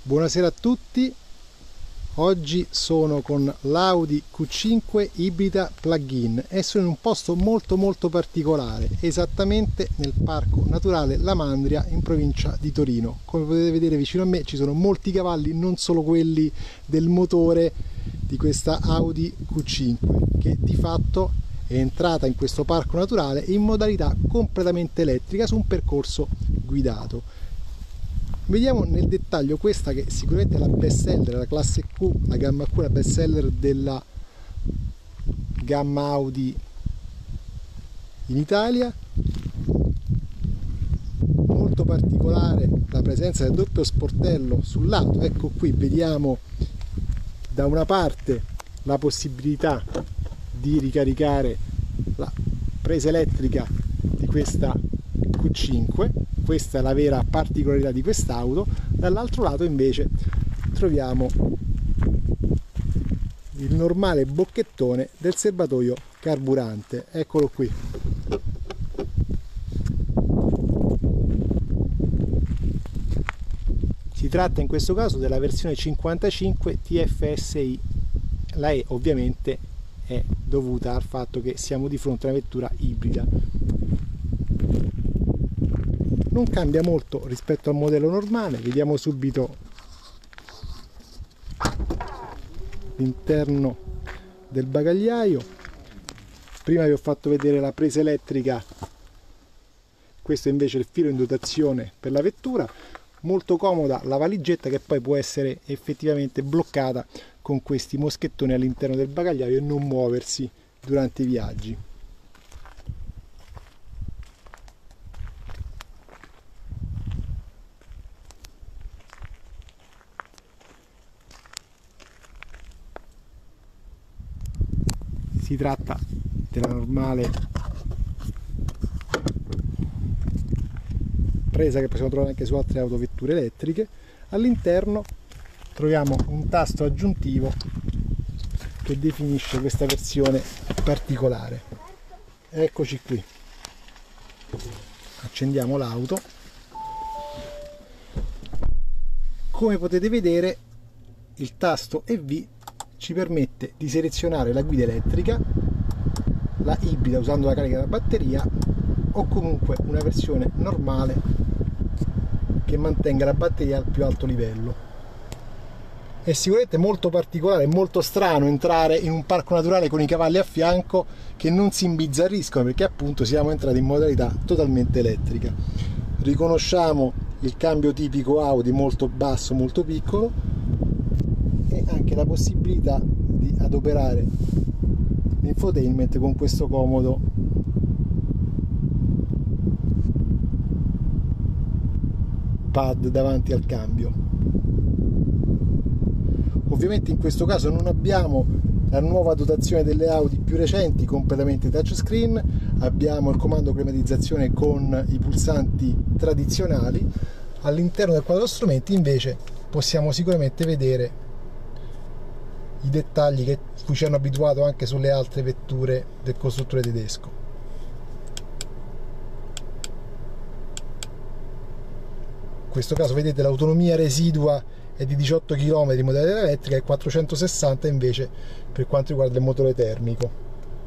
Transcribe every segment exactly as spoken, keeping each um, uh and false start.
Buonasera a tutti, oggi sono con l'Audi Q cinque ibrida plug-in e sono in un posto molto molto particolare, esattamente nel Parco Naturale La Mandria in provincia di Torino. Come potete vedere vicino a me ci sono molti cavalli, non solo quelli del motore di questa Audi Q cinque, che di fatto è entrata in questo parco naturale in modalità completamente elettrica su un percorso guidato. Vediamo nel dettaglio questa, che sicuramente è la best seller, la classe Q, la gamma Q, la best seller della gamma Audi in Italia. Molto particolare la presenza del doppio sportello sul lato. Ecco qui vediamo da una parte la possibilità di ricaricare la presa elettrica di questa Q cinque. Questa è la vera particolarità di quest'auto. Dall'altro lato invece troviamo il normale bocchettone del serbatoio carburante. Eccolo qui. Si tratta in questo caso della versione cinquantacinque T F S I. La E ovviamente è dovuta al fatto che siamo di fronte a una vettura ibrida. Non cambia molto rispetto al modello normale. Vediamo subito l'interno del bagagliaio. Prima vi ho fatto vedere la presa elettrica, questo invece è il filo in dotazione per la vettura. Molto comoda la valigetta, che poi può essere effettivamente bloccata con questi moschettoni all'interno del bagagliaio e non muoversi durante i viaggi. Si tratta della normale presa che possiamo trovare anche su altre autovetture elettriche. All'interno troviamo un tasto aggiuntivo che definisce questa versione particolare. Eccoci qui. Accendiamo l'auto. Come potete vedere, il tasto E V ci permette di selezionare la guida elettrica, la ibrida usando la carica della batteria, o comunque una versione normale che mantenga la batteria al più alto livello. È sicuramente molto particolare e molto strano entrare in un parco naturale con i cavalli a fianco che non si imbizzarriscono, perché appunto siamo entrati in modalità totalmente elettrica. Riconosciamo il cambio tipico Audi, molto basso, molto piccolo, e anche la possibilità di adoperare l'infotainment con questo comodo pad davanti al cambio. Ovviamente in questo caso non abbiamo la nuova dotazione delle Audi più recenti completamente touchscreen, abbiamo il comando climatizzazione con i pulsanti tradizionali. All'interno del quadro strumenti invece possiamo sicuramente vedere i dettagli che cui ci hanno abituato anche sulle altre vetture del costruttore tedesco. In questo caso vedete l'autonomia residua è di diciotto chilometri in modalità elettrica e quattrocentosessanta invece per quanto riguarda il motore termico.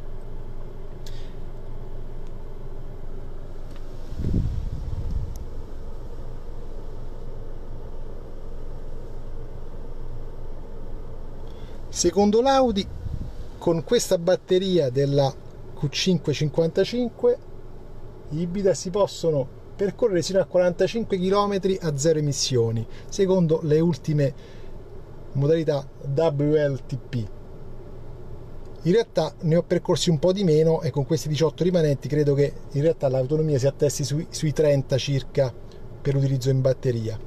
Secondo l'Audi, con questa batteria della Q cinque cinquantacinque ibrida si possono percorrere sino a quarantacinque chilometri a zero emissioni, secondo le ultime modalità W L T P. In realtà ne ho percorsi un po' di meno e con questi diciotto rimanenti credo che in realtà l'autonomia si attesti sui, sui trenta circa per l'utilizzo in batteria.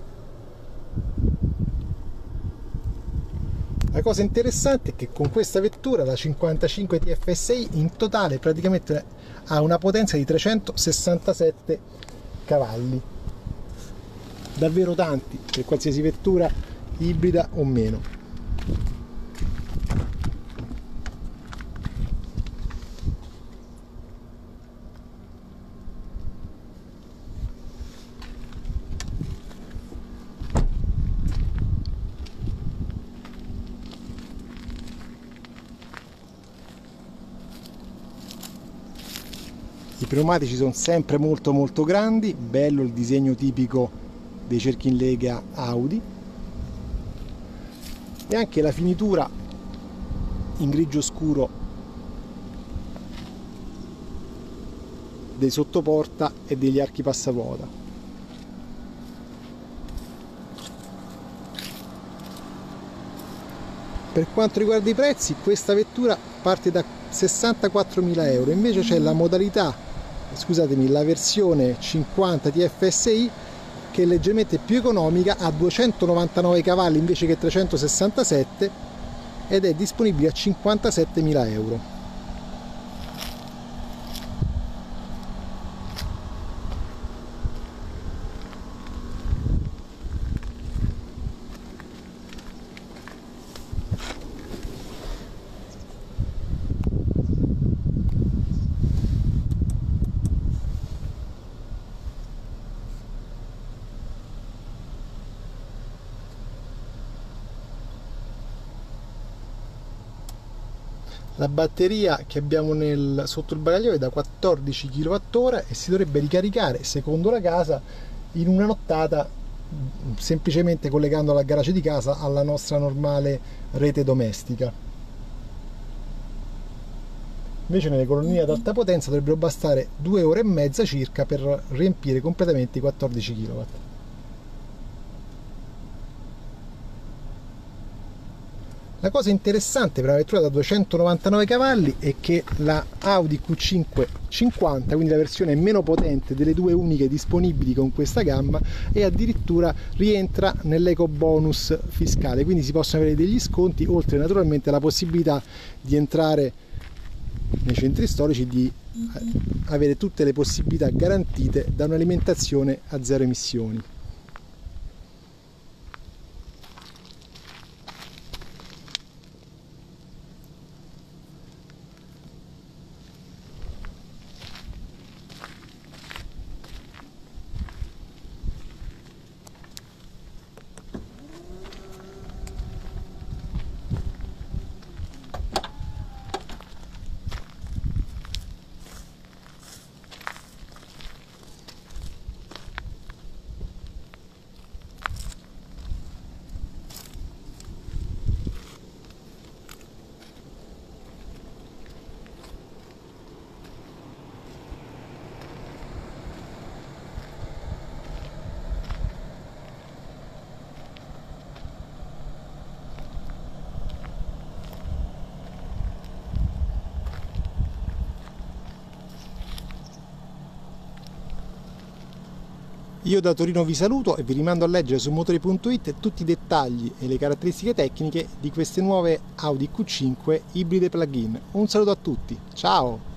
La cosa interessante è che con questa vettura, la cinquantacinque T F S I, in totale praticamente ha una potenza di trecentosessantasette cavalli. Davvero tanti per qualsiasi vettura ibrida o meno. I pneumatici sono sempre molto molto grandi, bello il disegno tipico dei cerchi in lega Audi, e anche la finitura in grigio scuro dei sottoporta e degli archi passavuota. Per quanto riguarda i prezzi, questa vettura parte da sessantaquattromila euro, invece c'è la modalità scusatemi, la versione cinquanta T F S I che è leggermente più economica, ha duecentonovantanove cavalli invece che trecentosessantasette ed è disponibile a cinquantasettemila euro. La batteria che abbiamo nel, sotto il bagaglione è da quattordici chilowattora e si dovrebbe ricaricare, secondo la casa, in una nottata, semplicemente collegandola al garage di casa alla nostra normale rete domestica. Invece nelle colonnine ad alta potenza dovrebbero bastare due ore e mezza circa per riempire completamente i quattordici chilowatt. La cosa interessante per una vettura da duecentonovantanove cavalli è che la Audi Q cinque cinquanta, quindi la versione meno potente delle due uniche disponibili con questa gamma, e addirittura rientra nell'eco bonus fiscale, quindi si possono avere degli sconti, oltre naturalmente alla possibilità di entrare nei centri storici, di avere tutte le possibilità garantite da un'alimentazione a zero emissioni. Io da Torino vi saluto e vi rimando a leggere su motori punto it tutti i dettagli e le caratteristiche tecniche di queste nuove Audi Q cinque ibride plug-in. Un saluto a tutti, ciao!